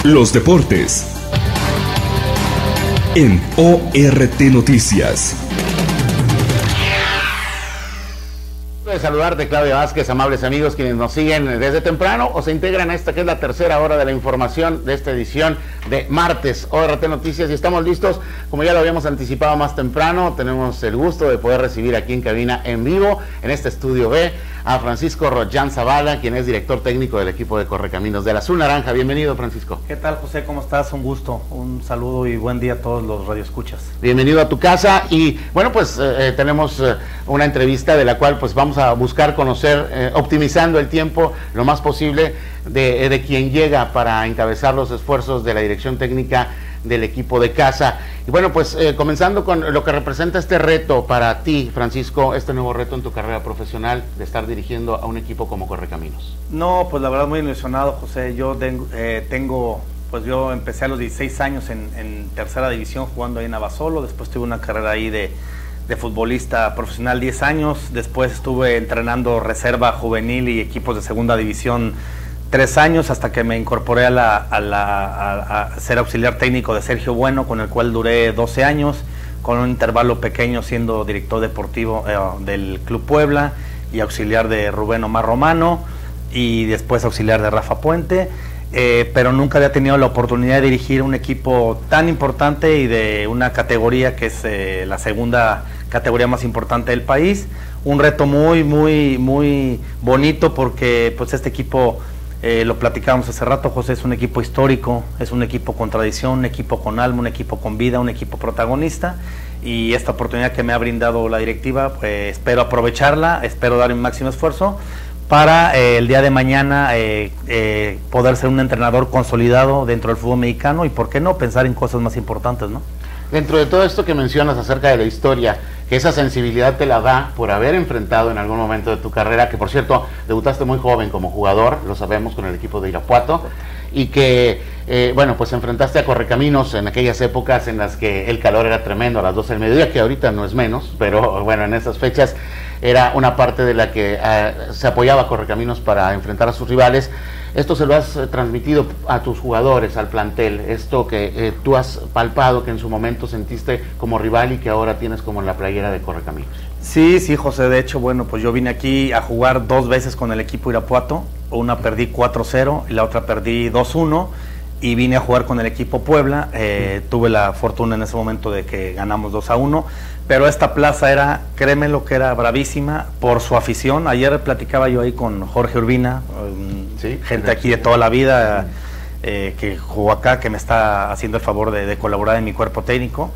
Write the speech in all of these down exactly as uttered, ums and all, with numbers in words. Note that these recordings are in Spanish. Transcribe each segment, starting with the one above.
Los deportes en O R T Noticias. De saludarte, Claudia Vázquez, amables amigos quienes nos siguen desde temprano o se integran a esta que es la tercera hora de la información de esta edición de martes O R T Noticias, y estamos listos, como ya lo habíamos anticipado más temprano. Tenemos el gusto de poder recibir aquí en cabina en vivo, en este estudio B, a Francisco Rollán Zavala, quien es director técnico del equipo de Correcaminos del Azul Naranja. Bienvenido, Francisco. ¿Qué tal, José? ¿Cómo estás? Un gusto, un saludo y buen día a todos los radioescuchas. Bienvenido a tu casa. Y bueno, pues eh, tenemos eh, una entrevista de la cual pues vamos a buscar conocer, eh, optimizando el tiempo lo más posible, de, de quien llega para encabezar los esfuerzos de la dirección técnica del equipo de casa. Y bueno, pues eh, comenzando con lo que representa este reto para ti, Francisco, este nuevo reto en tu carrera profesional de estar dirigiendo a un equipo como Correcaminos. No, pues la verdad muy ilusionado, José. Yo tengo, eh, tengo pues yo empecé a los dieciséis años en, en tercera división jugando ahí en Abasolo. Después tuve una carrera ahí de, de futbolista profesional diez años. Después estuve entrenando reserva juvenil y equipos de segunda división tres años, hasta que me incorporé a, la, a, la, a, a ser auxiliar técnico de Sergio Bueno, con el cual duré doce años, con un intervalo pequeño siendo director deportivo eh, del Club Puebla y auxiliar de Rubén Omar Romano, y después auxiliar de Rafa Puente, eh, pero nunca había tenido la oportunidad de dirigir un equipo tan importante y de una categoría que es eh, la segunda categoría más importante del país. Un reto muy, muy, muy bonito, porque pues este equipo, Eh, lo platicábamos hace rato, José, es un equipo histórico, es un equipo con tradición, un equipo con alma, un equipo con vida, un equipo protagonista, y esta oportunidad que me ha brindado la directiva, pues espero aprovecharla, espero dar un máximo esfuerzo para eh, el día de mañana eh, eh, poder ser un entrenador consolidado dentro del fútbol mexicano, y por qué no pensar en cosas más importantes, ¿no? Dentro de todo esto que mencionas acerca de la historia, que esa sensibilidad te la da por haber enfrentado en algún momento de tu carrera, que por cierto, debutaste muy joven como jugador, lo sabemos, con el equipo de Irapuato, y que, eh, bueno, pues enfrentaste a Correcaminos en aquellas épocas en las que el calor era tremendo, a las doce del mediodía, que ahorita no es menos, pero bueno, en esas fechas era una parte de la que eh, se apoyaba a Correcaminos para enfrentar a sus rivales. Esto se lo has eh, transmitido a tus jugadores, al plantel, esto que eh, tú has palpado, que en su momento sentiste como rival y que ahora tienes como en la playera de Correcaminos. Sí, sí, José, de hecho, bueno, pues yo vine aquí a jugar dos veces con el equipo Irapuato, una perdí cuatro cero y la otra perdí dos uno, y vine a jugar con el equipo Puebla, eh, sí. Tuve la fortuna en ese momento de que ganamos dos a uno, pero esta plaza era, créeme lo que era bravísima por su afición. Ayer platicaba yo ahí con Jorge Urbina, um, sí, gente aquí de toda la vida, eh, que jugó acá, que me está haciendo el favor de, de colaborar en mi cuerpo técnico.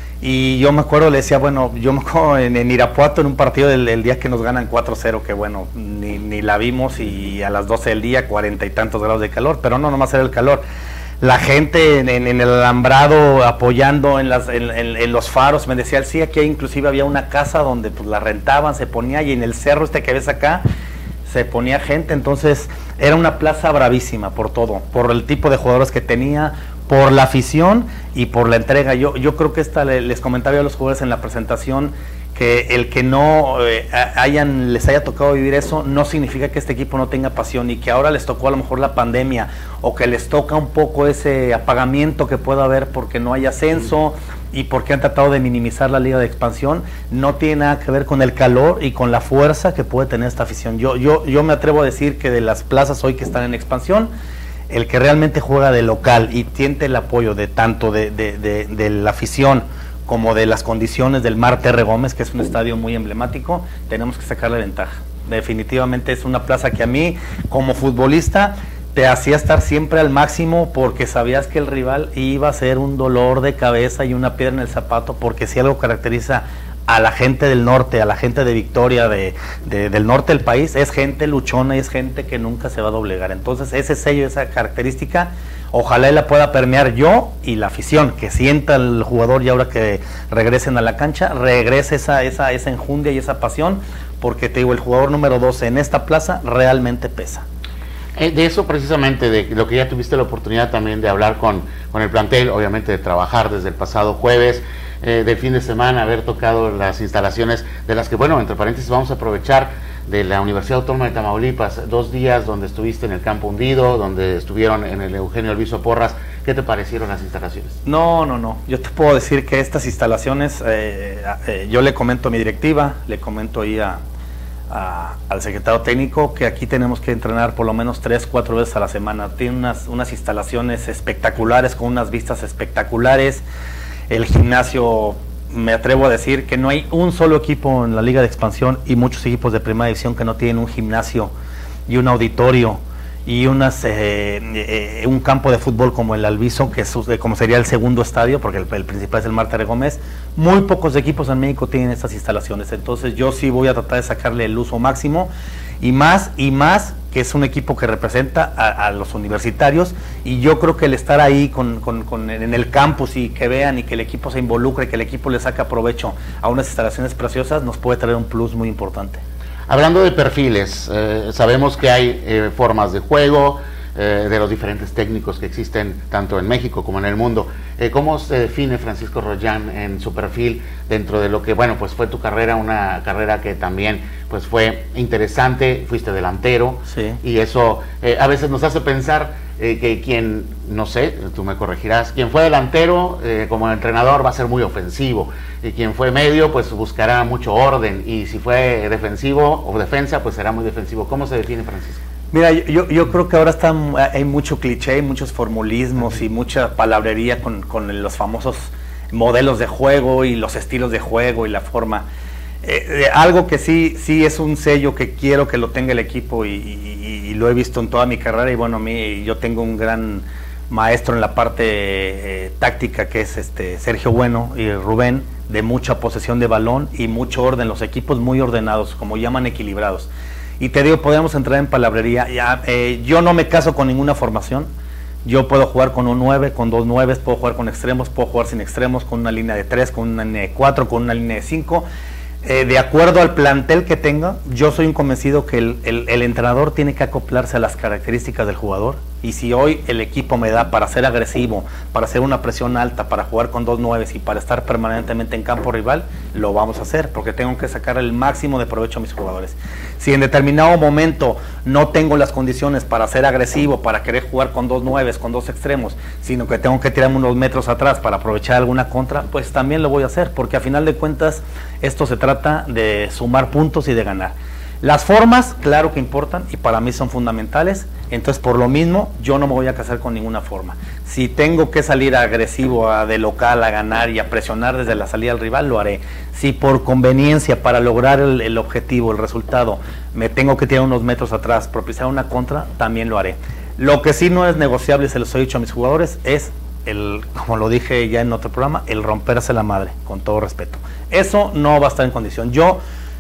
Y yo me acuerdo, le decía, bueno, yo me acuerdo en, en Irapuato, en un partido del, el día que nos ganan cuatro cero, que bueno, ni, ni la vimos, y a las doce del día, cuarenta y tantos grados de calor, pero no, nomás era el calor. La gente en, en, en el alambrado apoyando en, las, en, en, en los faros, me decía, sí, aquí inclusive había una casa donde pues la rentaban, se ponía, y en el cerro este que ves acá, se ponía gente. Entonces era una plaza bravísima por todo, por el tipo de jugadores que tenía, por la afición y por la entrega. Yo, yo creo que esta, les comentaba a los jugadores en la presentación, que el que no eh, hayan, les haya tocado vivir eso, no significa que este equipo no tenga pasión, y que ahora les tocó a lo mejor la pandemia, o que les toca un poco ese apagamiento que pueda haber porque no hay ascenso y porque han tratado de minimizar la liga de expansión, no tiene nada que ver con el calor y con la fuerza que puede tener esta afición. Yo, yo, yo me atrevo a decir que de las plazas hoy que están en expansión, el que realmente juega de local y tiene el apoyo de tanto de, de, de, de la afición como de las condiciones del Marte R. Gómez, que es un estadio muy emblemático, tenemos que sacarle ventaja. Definitivamente es una plaza que a mí, como futbolista, te hacía estar siempre al máximo, porque sabías que el rival iba a ser un dolor de cabeza y una piedra en el zapato, porque si algo caracteriza a la gente del norte, a la gente de Victoria, de, de, del norte del país, es gente luchona y es gente que nunca se va a doblegar. Entonces ese sello, esa característica, ojalá la pueda permear yo y la afición, que sienta el jugador, y ahora que regresen a la cancha, regrese esa, esa, esa enjundia y esa pasión, porque te digo, el jugador número doce en esta plaza realmente pesa. Eh, de eso precisamente, de lo que ya tuviste la oportunidad también de hablar con, con el plantel, obviamente de trabajar desde el pasado jueves, eh, del fin de semana, haber tocado las instalaciones de las que, bueno, entre paréntesis, vamos a aprovechar de la Universidad Autónoma de Tamaulipas, dos días donde estuviste en el campo hundido, donde estuvieron en el Eugenio Albizu Porras. ¿Qué te parecieron las instalaciones? No, no, no. Yo te puedo decir que estas instalaciones, eh, eh, yo le comento a mi directiva, le comento ahí a, a, al secretario técnico que aquí tenemos que entrenar por lo menos tres, cuatro veces a la semana. Tiene unas, unas instalaciones espectaculares, con unas vistas espectaculares. El gimnasio, me atrevo a decir que no hay un solo equipo en la Liga de Expansión y muchos equipos de Primera División que no tienen un gimnasio y un auditorio y unas eh, eh, un campo de fútbol como el Albizu, que es como sería el segundo estadio, porque el, el principal es el Marta de Gómez. Muy pocos equipos en México tienen estas instalaciones, entonces yo sí voy a tratar de sacarle el uso máximo, y más y más que es un equipo que representa a, a los universitarios, y yo creo que el estar ahí con, con, con, en el campus y que vean y que el equipo se involucre, que el equipo le saca provecho a unas instalaciones preciosas, nos puede traer un plus muy importante. Hablando de perfiles, eh, sabemos que hay eh, formas de juego, eh, de los diferentes técnicos que existen tanto en México como en el mundo. Eh, ¿Cómo se define Francisco Rollán en su perfil dentro de lo que, bueno, pues fue tu carrera, una carrera que también pues fue interesante, fuiste delantero, sí, y eso eh, a veces nos hace pensar eh, que quien, no sé, tú me corregirás, quien fue delantero eh, como entrenador va a ser muy ofensivo, y quien fue medio pues buscará mucho orden, y si fue defensivo o defensa pues será muy defensivo. ¿Cómo se define, Francisco? Mira, yo, yo creo que ahora está, hay mucho cliché, muchos formulismos y mucha palabrería con, con los famosos modelos de juego y los estilos de juego y la forma. Eh, algo que sí, sí es un sello que quiero que lo tenga el equipo, y, y, y lo he visto en toda mi carrera, y bueno, a mí, yo tengo un gran maestro en la parte eh, táctica, que es este Sergio Bueno y Rubén, de mucha posesión de balón y mucho orden, los equipos muy ordenados, como llaman, equilibrados. Y te digo, podemos entrar en palabrería. Ya, eh, yo no me caso con ninguna formación. Yo puedo jugar con un nueve, con dos nueves, puedo jugar con extremos, puedo jugar sin extremos, con una línea de tres, con una línea de cuatro, con una línea de cinco. Eh, de acuerdo al plantel que tenga, yo soy un convencido que el, el, el entrenador tiene que acoplarse a las características del jugador. Y si hoy el equipo me da para ser agresivo, para hacer una presión alta, para jugar con dos nueves y para estar permanentemente en campo rival, lo vamos a hacer, porque tengo que sacar el máximo de provecho a mis jugadores. Si en determinado momento no tengo las condiciones para ser agresivo, para querer jugar con dos nueves, con dos extremos, sino que tengo que tirarme unos metros atrás para aprovechar alguna contra, pues también lo voy a hacer, porque a final de cuentas esto se trata de sumar puntos y de ganar. Las formas, claro que importan, y para mí son fundamentales. Entonces, por lo mismo, yo no me voy a casar con ninguna forma. Si tengo que salir agresivo, a, de local, a ganar y a presionar desde la salida al rival, lo haré. Si por conveniencia, para lograr el, el objetivo, el resultado, me tengo que tirar unos metros atrás, propiciar una contra, también lo haré. Lo que sí no es negociable, se los he dicho a mis jugadores, es, el, como lo dije ya en otro programa, el romperse la madre, con todo respeto. Eso no va a estar en condición. Yo...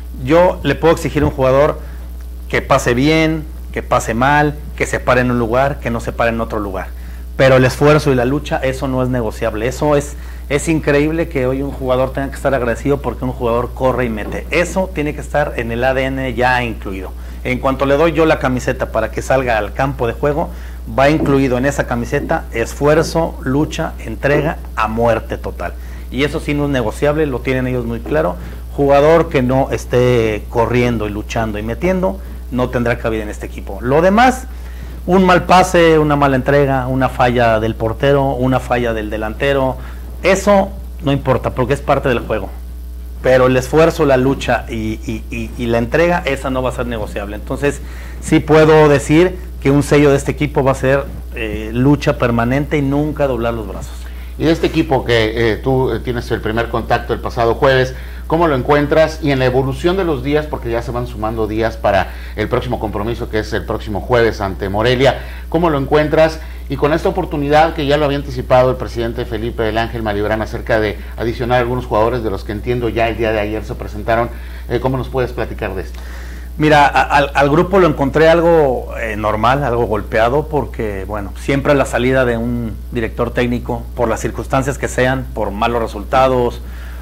Yo le puedo exigir a un jugador que pase bien, que pase mal, que se pare en un lugar, que no se pare en otro lugar. Pero el esfuerzo y la lucha, eso no es negociable. Eso es, es increíble que hoy un jugador tenga que estar agradecido porque un jugador corre y mete. Eso tiene que estar en el A D N ya incluido. En cuanto le doy yo la camiseta para que salga al campo de juego, va incluido en esa camiseta esfuerzo, lucha, entrega a muerte total. Y eso sí no es negociable, lo tienen ellos muy claro. Jugador que no esté corriendo y luchando y metiendo no tendrá cabida en este equipo. Lo demás, un mal pase, una mala entrega, una falla del portero, una falla del delantero, eso no importa porque es parte del juego. Pero el esfuerzo, la lucha y, y, y, y la entrega, esa no va a ser negociable. Entonces sí puedo decir que un sello de este equipo va a ser eh, lucha permanente y nunca doblar los brazos. Y de este equipo que eh, tú eh, tienes el primer contacto el pasado jueves, ¿cómo lo encuentras? Y en la evolución de los días, porque ya se van sumando días para el próximo compromiso, que es el próximo jueves ante Morelia, ¿cómo lo encuentras? Y con esta oportunidad que ya lo había anticipado el presidente Felipe del Ángel Malibrán acerca de adicionar algunos jugadores de los que entiendo ya el día de ayer se presentaron, eh, ¿cómo nos puedes platicar de esto? Mira, al, al grupo lo encontré algo eh, normal, algo golpeado, porque, bueno, siempre a la salida de un director técnico, por las circunstancias que sean, por malos resultados,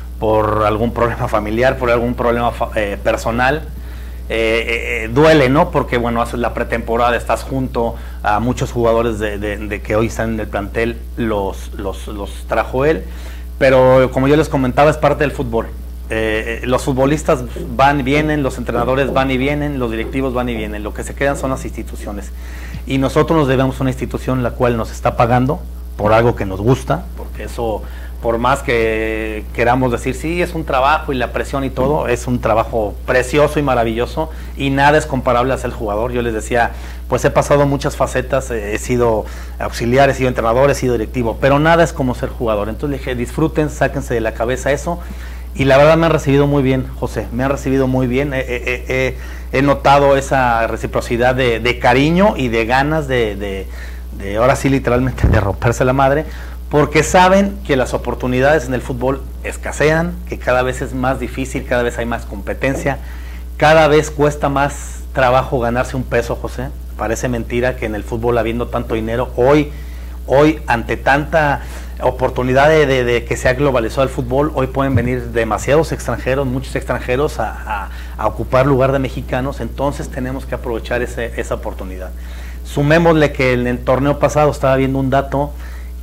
por algún problema familiar, por algún problema eh, personal, eh, eh, duele, ¿no? Porque, bueno, haces la pretemporada, estás junto a muchos jugadores de, de, de que hoy están en el plantel, los, los, los trajo él, pero como yo les comentaba, es parte del fútbol. Eh, los futbolistas van y vienen, los entrenadores van y vienen, los directivos van y vienen. Lo que se quedan son las instituciones. Y nosotros nos debemos a una institución la cual nos está pagando por algo que nos gusta, porque eso, por más que queramos decir, sí, es un trabajo y la presión y todo, es un trabajo precioso y maravilloso y nada es comparable a ser jugador. Yo les decía, pues he pasado muchas facetas, he sido auxiliar, he sido entrenador, he sido directivo, pero nada es como ser jugador. Entonces le dije, disfruten, sáquense de la cabeza eso. Y la verdad me han recibido muy bien, José, me han recibido muy bien. He, he, he, he notado esa reciprocidad de, de cariño y de ganas de, de, de, ahora sí literalmente, de romperse la madre, porque saben que las oportunidades en el fútbol escasean, que cada vez es más difícil, cada vez hay más competencia, cada vez cuesta más trabajo ganarse un peso, José. Parece mentira que en el fútbol, habiendo tanto dinero, hoy, hoy ante tanta oportunidad de, de, de que se ha globalizado el fútbol, hoy pueden venir demasiados extranjeros, muchos extranjeros a, a, a ocupar lugar de mexicanos. Entonces tenemos que aprovechar ese, esa oportunidad. Sumémosle que en el torneo pasado estaba viendo un dato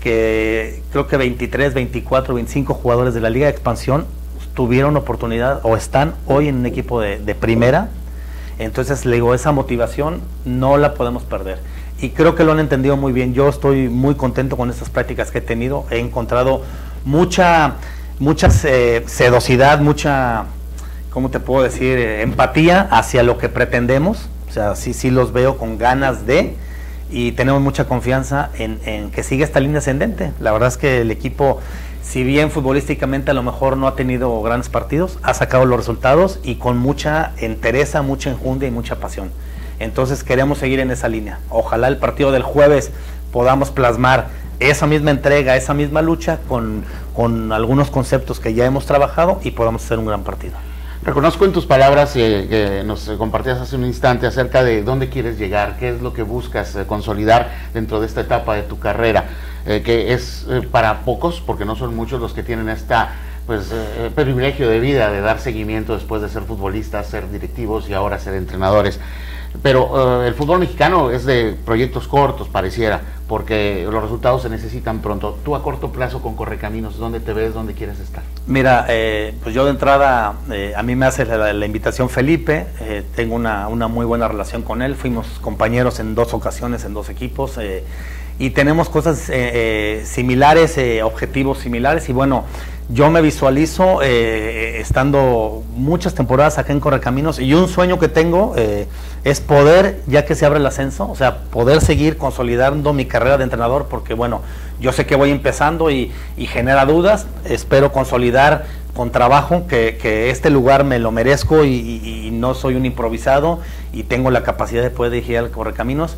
que creo que veintitrés, veinticuatro, veinticinco jugadores de la Liga de Expansión tuvieron oportunidad o están hoy en un equipo de, de primera. Entonces le digo, esa motivación no la podemos perder. Y creo que lo han entendido muy bien. Yo estoy muy contento con estas prácticas que he tenido. He encontrado mucha, mucha eh, sedosidad, mucha, ¿cómo te puedo decir? Eh, empatía hacia lo que pretendemos. O sea, sí, sí los veo con ganas de, y tenemos mucha confianza en, en que siga esta línea ascendente. La verdad es que el equipo, si bien futbolísticamente a lo mejor no ha tenido grandes partidos, ha sacado los resultados y con mucha entereza, mucha enjundia y mucha pasión. Entonces queremos seguir en esa línea. Ojalá el partido del jueves podamos plasmar esa misma entrega, esa misma lucha con, con algunos conceptos que ya hemos trabajado y podamos hacer un gran partido. Reconozco en tus palabras eh, que nos compartías hace un instante acerca de dónde quieres llegar, qué es lo que buscas eh, consolidar dentro de esta etapa de tu carrera, eh, que es eh, para pocos, porque no son muchos los que tienen esta pues eh, privilegio de vida de dar seguimiento después de ser futbolistas, ser directivos y ahora ser entrenadores. Pero uh, el fútbol mexicano es de proyectos cortos, pareciera, porque los resultados se necesitan pronto. Tú a corto plazo con Correcaminos, ¿dónde te ves, dónde quieres estar? Mira, eh, pues yo de entrada, eh, a mí me hace la, la invitación Felipe, eh, tengo una, una muy buena relación con él, fuimos compañeros en dos ocasiones, en dos equipos, eh, y tenemos cosas eh, eh, similares, eh, objetivos similares, y bueno, yo me visualizo eh, estando muchas temporadas acá en Correcaminos, y un sueño que tengo eh, es poder, ya que se abre el ascenso, o sea, poder seguir consolidando mi carrera de entrenador, porque bueno, yo sé que voy empezando y, y genera dudas, espero consolidar con trabajo que, que este lugar me lo merezco y, y, y no soy un improvisado y tengo la capacidad de poder dirigir al Correcaminos.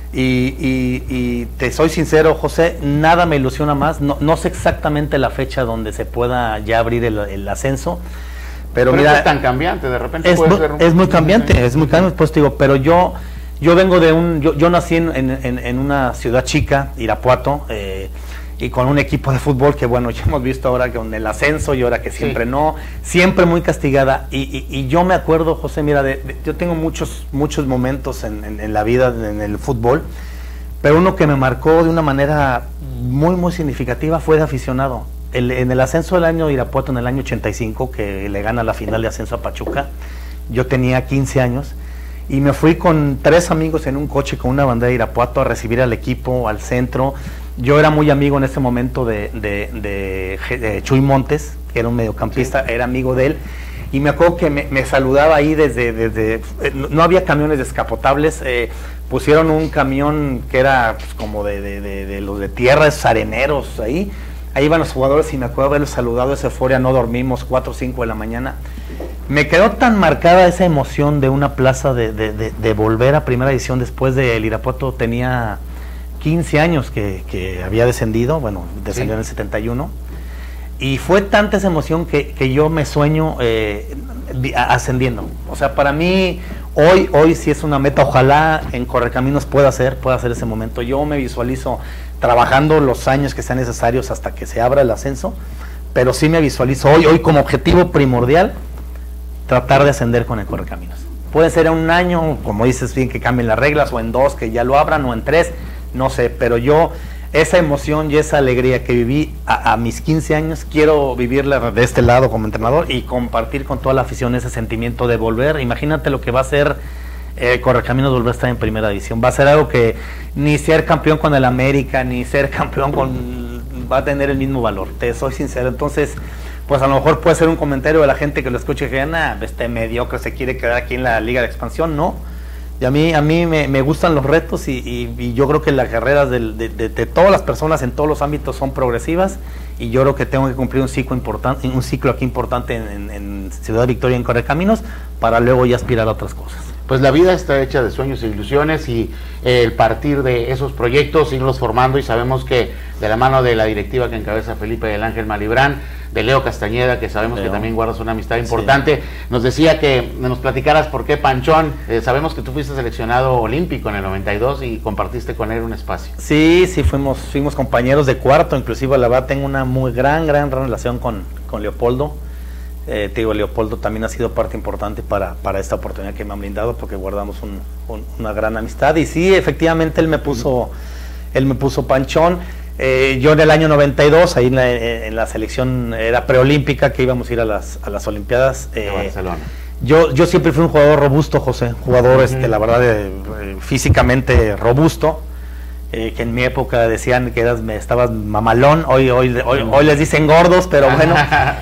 Y, y, y te soy sincero, José, nada me ilusiona más, no, no sé exactamente la fecha donde se pueda ya abrir el, el ascenso, pero, pero mira, es tan cambiante, de repente es, puede muy, ser un... es muy cambiante, es muy cambiante, pues te digo, pero yo yo vengo de un, yo, yo nací en, en, en una ciudad chica, Irapuato, eh, y con un equipo de fútbol que bueno, ya hemos visto ahora con el ascenso y ahora que siempre sí. no, siempre muy castigada, y, y, y yo me acuerdo, José, mira, de, de, yo tengo muchos muchos momentos en, en, en la vida, en el fútbol, pero uno que me marcó de una manera muy muy significativa fue de aficionado. El, en el ascenso del año de Irapuato, en el año ochenta y cinco, que le gana la final de ascenso a Pachuca, yo tenía quince años, y me fui con tres amigos en un coche con una bandera de Irapuato a recibir al equipo, al centro. Yo era muy amigo en ese momento de, de, de, de Chuy Montes, que era un mediocampista, sí. Era amigo de él, y me acuerdo que me, me saludaba ahí desde, desde eh, no había camiones descapotables, eh, pusieron un camión que era pues, como de, de, de, de los de tierra, esos areneros ahí, ahí iban los jugadores y me acuerdo haberlos saludado, esa euforia, no dormimos, cuatro o cinco de la mañana. Me quedó tan marcada esa emoción de una plaza de, de, de, de volver a primera división después de el Irapuato tenía quince años que, que había descendido, bueno, descendió sí. en el setenta y uno, y fue tanta esa emoción que, que yo me sueño eh, ascendiendo. O sea, para mí, hoy, hoy sí es una meta, ojalá en Correcaminos pueda ser, pueda ser ese momento. Yo me visualizo trabajando los años que sean necesarios hasta que se abra el ascenso, pero sí me visualizo hoy, hoy como objetivo primordial, tratar de ascender con el Correcaminos. Puede ser en un año, como dices bien, que cambien las reglas, o en dos, que ya lo abran, o en tres, no sé, pero yo esa emoción y esa alegría que viví a, a mis quince años, quiero vivirla de este lado como entrenador y compartir con toda la afición ese sentimiento de volver. Imagínate lo que va a ser eh, Correcaminos volver a estar en primera división. Va a ser algo que ni ser campeón con el América, ni ser campeón con... va a tener el mismo valor, te soy sincero. Entonces, pues a lo mejor puede ser un comentario de la gente que lo escuche que gana, este mediocre se quiere quedar aquí en la Liga de Expansión, no. Y a mí, a mí me, me gustan los retos y, y, y yo creo que las carreras de, de, de, de todas las personas en todos los ámbitos son progresivas y yo creo que tengo que cumplir un ciclo importante, un ciclo aquí importante en, en, en Ciudad Victoria, en Correcaminos, para luego ya aspirar a otras cosas. Pues la vida está hecha de sueños e ilusiones y eh, el partir de esos proyectos, irlos formando, y sabemos que de la mano de la directiva que encabeza Felipe del Ángel Malibrán, de Leo Castañeda, que sabemos Leo. que también guardas una amistad importante, sí. Nos decía que nos platicaras por qué Panchón. Eh, sabemos que tú fuiste seleccionado olímpico en el noventa y dos y compartiste con él un espacio. Sí, sí, fuimos, fuimos compañeros de cuarto, inclusive la verdad tengo una muy gran, gran relación con, con Leopoldo. Eh, te digo, Leopoldo también ha sido parte importante para, para esta oportunidad que me han brindado, porque guardamos un, un, una gran amistad. Y sí, efectivamente él me puso, él me puso Panchón. Eh, yo en el año noventa y dos, ahí en la, en la selección era preolímpica, que íbamos a ir a las, a las Olimpiadas. Eh, de Barcelona. Yo, yo siempre fui un jugador robusto, José, jugador, uh-huh. este, la verdad, eh, físicamente robusto. Eh, que en mi época decían que eras, me estabas mamalón, hoy, hoy, hoy, hoy les dicen gordos, pero bueno.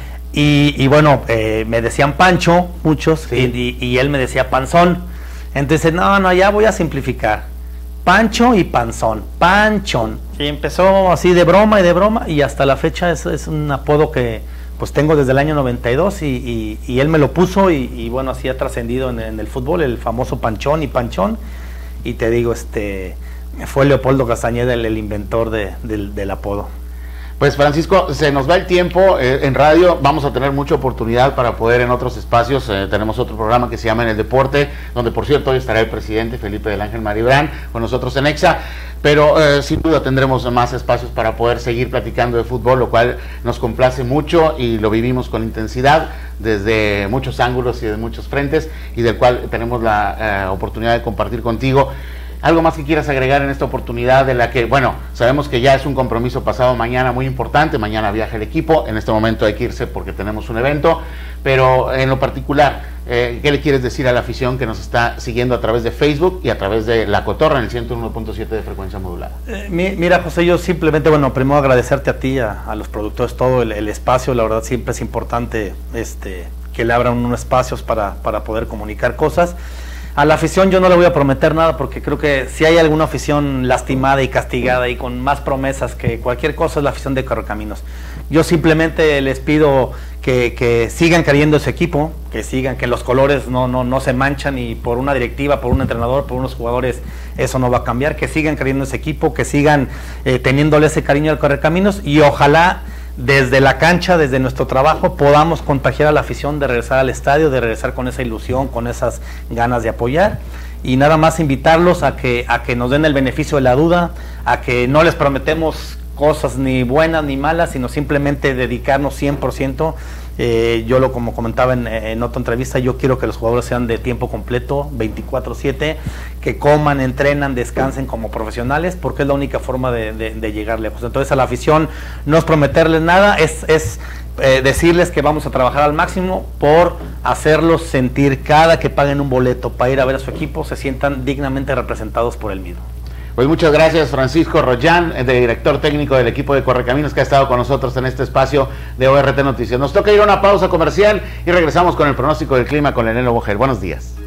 Y, y bueno, eh, me decían Pancho, muchos, sí. y, y, y él me decía Panzón. Entonces, no, no, ya voy a simplificar. Pancho y Panzón, Panchón. Y empezó así de broma y de broma, y hasta la fecha es, es un apodo que pues tengo desde el año noventa y dos, y, y, y él me lo puso, y, y bueno, así ha trascendido en, en el fútbol, el famoso Panchón y Panchón. Y te digo, este fue Leopoldo Castañeda el, el inventor de, del, del apodo. Pues Francisco, se nos va el tiempo, eh, en radio vamos a tener mucha oportunidad para poder en otros espacios, eh, tenemos otro programa que se llama En el Deporte, donde por cierto hoy estará el presidente Felipe del Ángel Malibrán con nosotros en EXA, pero eh, sin duda tendremos más espacios para poder seguir platicando de fútbol, lo cual nos complace mucho y lo vivimos con intensidad desde muchos ángulos y de muchos frentes, y del cual tenemos la eh, oportunidad de compartir contigo. ¿Algo más que quieras agregar en esta oportunidad de la que, bueno, sabemos que ya es un compromiso pasado mañana muy importante, mañana viaja el equipo, en este momento hay que irse porque tenemos un evento, pero en lo particular, eh, ¿qué le quieres decir a la afición que nos está siguiendo a través de Facebook y a través de La Cotorra en el ciento uno punto siete de frecuencia modulada? Eh, mira, José, yo simplemente, bueno, primero agradecerte a ti, a, a los productores, todo el, el espacio, la verdad siempre es importante este, que le abran unos espacios para, para poder comunicar cosas. A la afición yo no le voy a prometer nada, porque creo que si hay alguna afición lastimada y castigada y con más promesas que cualquier cosa, es la afición de Correcaminos. Yo simplemente les pido que, que sigan creyendo ese equipo, que sigan, que los colores no, no, no se manchan, y por una directiva, por un entrenador, por unos jugadores, eso no va a cambiar, que sigan creyendo ese equipo, que sigan eh, teniéndole ese cariño al Correcaminos, y ojalá desde la cancha, desde nuestro trabajo, podamos contagiar a la afición de regresar al estadio, de regresar con esa ilusión, con esas ganas de apoyar. Y nada más invitarlos a que, a que nos den el beneficio de la duda, a que no les prometemos cosas ni buenas ni malas, sino simplemente dedicarnos cien por ciento. Eh, yo lo como comentaba en, en otra entrevista, yo quiero que los jugadores sean de tiempo completo, veinticuatro siete, que coman, entrenan, descansen como profesionales, porque es la única forma de, de, de llegar lejos. Entonces a la afición no es prometerles nada, es, es eh, decirles que vamos a trabajar al máximo por hacerlos sentir, cada que paguen un boleto para ir a ver a su equipo, se sientan dignamente representados por el mismo. Pues muchas gracias, Francisco Rollán, el director técnico del equipo de Correcaminos, que ha estado con nosotros en este espacio de O R T Noticias. Nos toca ir a una pausa comercial y regresamos con el pronóstico del clima con Lenelo Bojel. Buenos días.